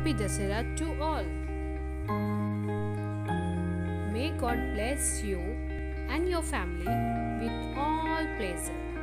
Happy Dasara to all. May God bless you and your family with all pleasure.